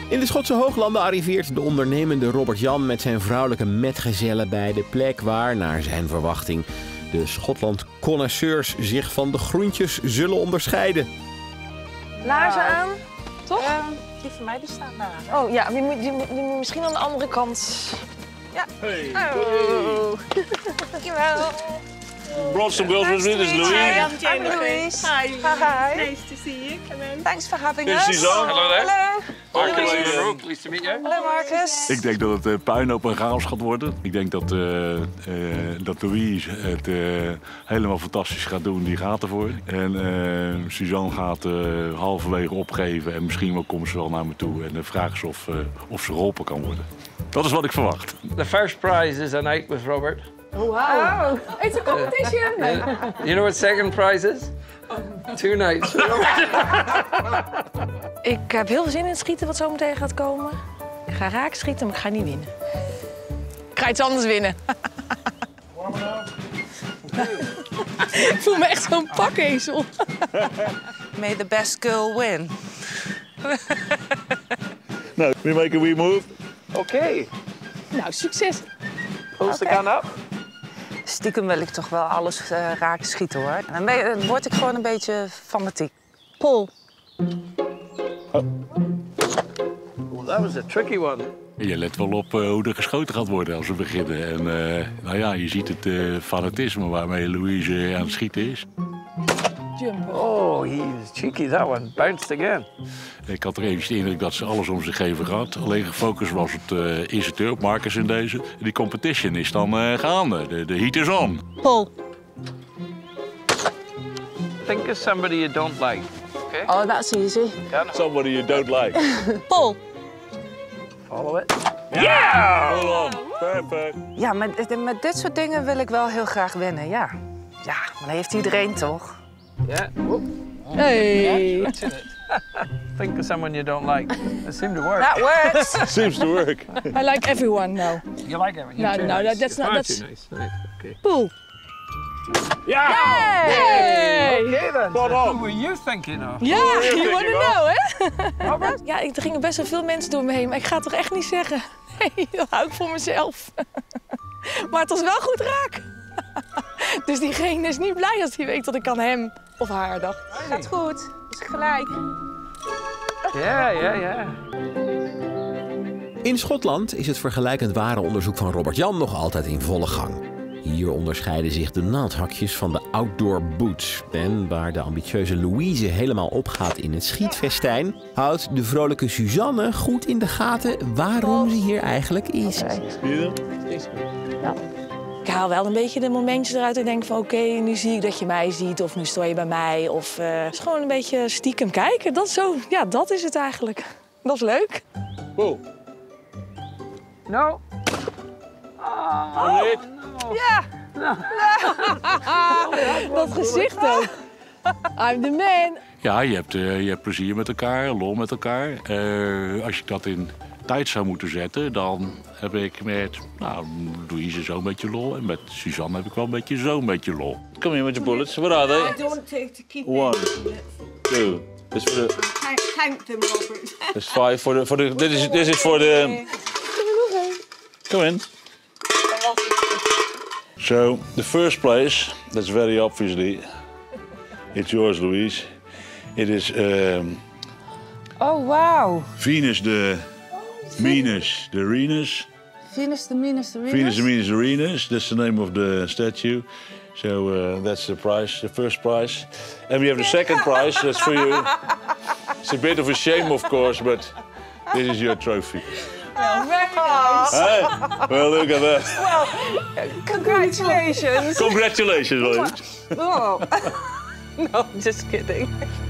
In de Schotse Hooglanden arriveert de ondernemende Robert-Jan met zijn vrouwelijke metgezellen bij de plek waar, naar zijn verwachting, de Schotland-connoisseurs zich van de groentjes zullen onderscheiden. Laarzen aan, toch? Die van mij die staan daar. Oh ja, die moet misschien aan de andere kant. Ja. Hey. Oh. Dankjewel. Brought some girls with me, this is Louise. I'm Louise. Hi. Hi. Nice to see you. Come in. Thanks for having This us. is Suzanne. Hello there. Hello. Marcus, pleased to meet you. Hallo Marcus. Ik denk dat het puinhoop en chaos gaat worden. Ik denk dat Louise het helemaal fantastisch gaat doen. Die gaat ervoor. En Suzanne gaat halverwege opgeven. En misschien wel komt ze wel naar me toe. En dan vraagt ze of ze geholpen kan worden. Dat is wat ik verwacht. The first prize is a night with Robert. Wow. It's a competition. You know what second prize is? 2 nights. Ik heb heel veel zin in het schieten wat zo meteen gaat komen. Ik ga raak schieten, maar ik ga niet winnen. Ik ga iets anders winnen. Ik voel me echt zo'n pakezel. May the best girl win. Nou, we make a wee move. Okay. Nou, succes. Pulls the gun up. Stiekem wil ik toch wel alles raak schieten hoor. En dan word ik gewoon een beetje fanatiek. Paul. Well, that was a tricky one. Je let wel op hoe er geschoten gaat worden als we beginnen. En nou ja, je ziet het fanatisme waarmee Louise aan het schieten is. Jump. Oh, he was cheeky, that one. Bounced again. Ik had er eventjes de indruk dat ze alles om zich geven had. Alleen gefocust was het instructeur op Marcus in deze. Die competition is dan gaande. De heat is on. Paul. Think of somebody you don't like. Okay? Oh, that's easy. Somebody you don't like. Paul. Follow it. Yeah! Hold on. Perfect. Ja, met dit soort dingen wil ik wel heel graag winnen, ja. Ja, maar dat heeft iedereen toch? Yeah. Hey. That's in it. Think of someone you don't like. It seemed to work. That works. Seems to work. I like everyone now. You like everything? No, Too no, nice. that's not- Far that's- too nice. Right. Okay. Paul. Ja! Hey. Okay then. Spot Who on. were you thinking of? Ja, you wanna thinking know, hè? Ja, er gingen best wel veel mensen door me heen, maar ik ga het toch echt niet zeggen. Nee, dat hou ik voor mezelf. Maar het was wel goed raak. Dus diegene is niet blij als hij weet dat ik aan hem of haar dacht. Gaat goed, is gelijk. Yeah. In Schotland is het vergelijkend warenonderzoek van Robert-Jan nog altijd in volle gang. Hier onderscheiden zich de naaldhakjes van de outdoor boots. En waar de ambitieuze Louise helemaal opgaat in het schietfestijn, houdt de vrolijke Suzanne goed in de gaten waarom ze hier eigenlijk is. Ik haal wel een beetje de momentjes eruit en denk van oké, nu zie ik dat je mij ziet of nu sta je bij mij. Of het is gewoon een beetje stiekem kijken. Dat is het eigenlijk. Dat is leuk. Wow. No. Ja! Dat gezicht ook. I'm the man. Ja, je hebt plezier met elkaar, lol met elkaar. Als je dat in tijd zou moeten zetten, dan heb ik met Louise zo'n beetje lol. En met Suzanne heb ik wel een beetje zo'n beetje lol. Come here with your bullets. What are they? I don't take to keep 1, it. 2. This for the. Count them, Robert. This 5 for the. This is for the. Come in. So the first place, that's very obviously, it's yours, Louise. It is Oh, wauw. Venus the Venus the Renus. Venus de Minus de Venus. Venus the Venus the Renus. That's the name of the statue. So that's the prize, the first prize. And we have the second prize. That's for you. It's a bit of a shame, of course, but this is your trophy. Very nice. Hey, well, look at that. Congratulations. Congratulations, Louise. Oh. No, just kidding.